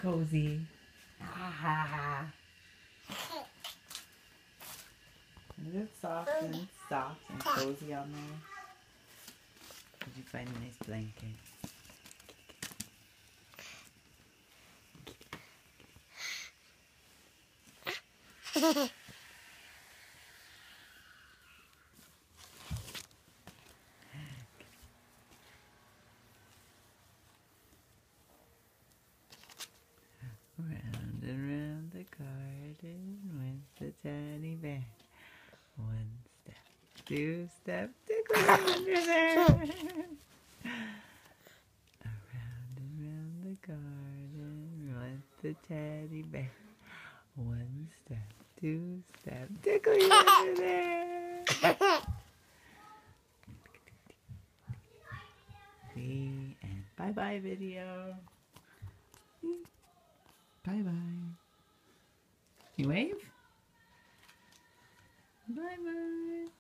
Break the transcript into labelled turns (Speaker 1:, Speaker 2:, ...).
Speaker 1: cozy. Ah. Is it soft and cozy on there? Did you find a nice blanket? Round and round the garden went the teddy bear. One step, two step, tickle under there. Around and round the garden went the teddy bear. One step, two step, tickle you under there. The end. Bye-bye video. Bye-bye. You wave? Bye-bye.